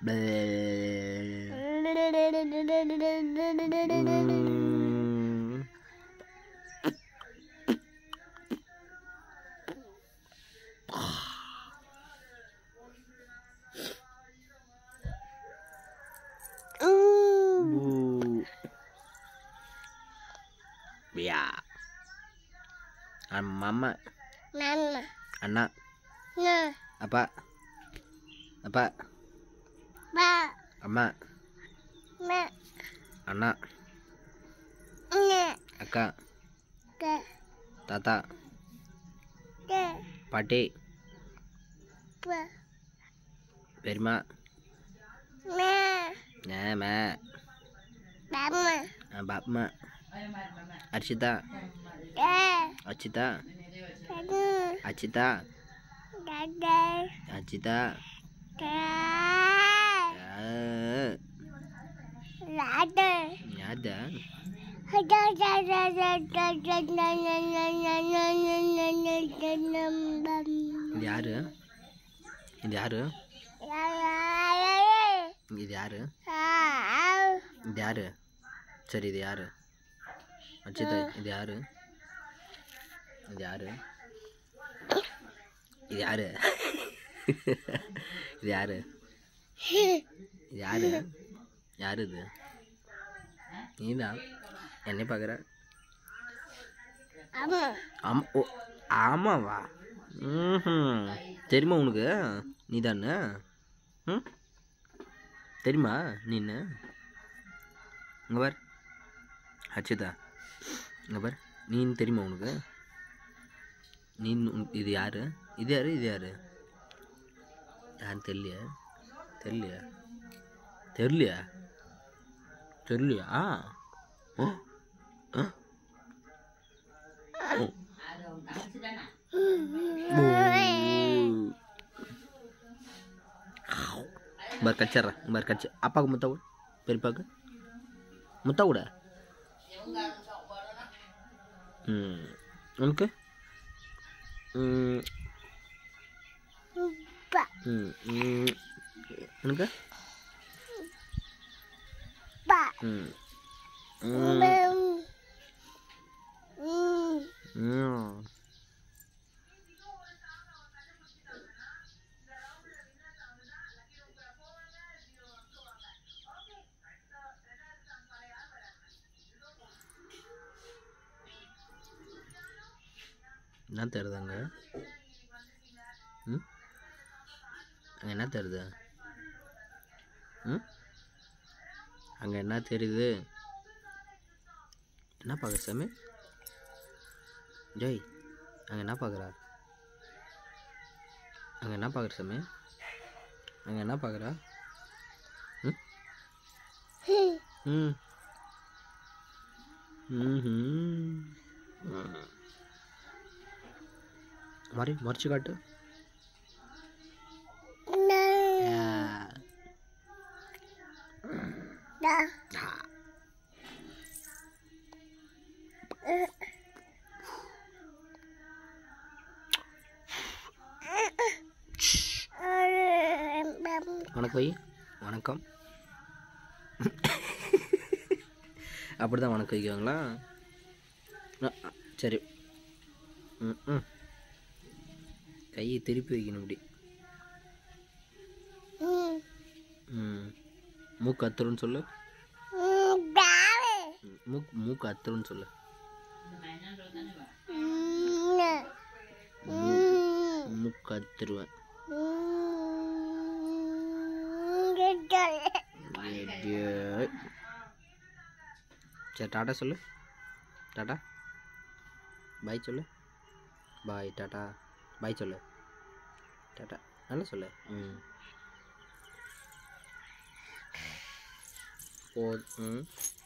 Ya. Mama. Mama. Anak. Nah. Apa? Apa? Ba. Ama. Ma. Anak. Nah. Kakak. Ke. Tata. Ke. Paட்டி. Ba. பெரியம்மா. Ma. Ma. Bama. Bapma. Archita. Ke. Archita. Dadu. Archita. Dada. Archita. Ke. Ada. Ada. Ada. இது யாரு? இது யாரு? இது யாரு? இது யாரு? சரி இது யாரு? அச்சிதா இது யாரு? இது யாரு? இது யாரு? இது யாரு? இது யாரு? யாரு இது? நீதான் என்னை பார்க்குற? ஆமாவா? தெரியுமா உனக்கு? நீ தானே? தெரியுமா நீன்னு? இங்கே பார் அச்சிதா, இங்கே பார், நீன்னு தெரியுமா உனக்கு? நீ இது யாரு? இது யாரு? இது யாரு? யாருன்னு தெரியலையா? தெரியலையா? தெரியலையா? தெரியலையா? பார் கடிச்சிட்றேன், பார் கடிச்சு. அப்பாவுக்கு முத்தா கூட, பெரியப்பாவுக்கு முத்தா கூட. உனக்கு? உனக்கு? என்ன தெரியுதாங்க? அங்கே என்ன தெரியுது? அங்கே என்ன தெரியுது? என்ன பார்க்குற சாமி? ஜெய், அங்கே என்ன பார்க்குற? அங்கே என்ன பார்க்குற சாமி? அங்கே என்ன பார்க்குற? மாதிரி மறைச்சு காட்டு. வணக்கம் வை, வணக்கம். அப்படிதான் வணக்கம் வைக்குவாங்களா? சரி. கையை திருப்பி வைக்கணும் இப்படி. மூக்கு அத்துருன்னு சொல்லு. மூக்கு அத்துருன்னு சொல்லு. மூக்கு அத்துருவேன். சரி டாட்டா சொல்லு. டாட்டா பாய் சொல்லு. பாய் டாட்டா பாய் சொல்லு. டாட்டா நல்லா சொல்லு. ஓ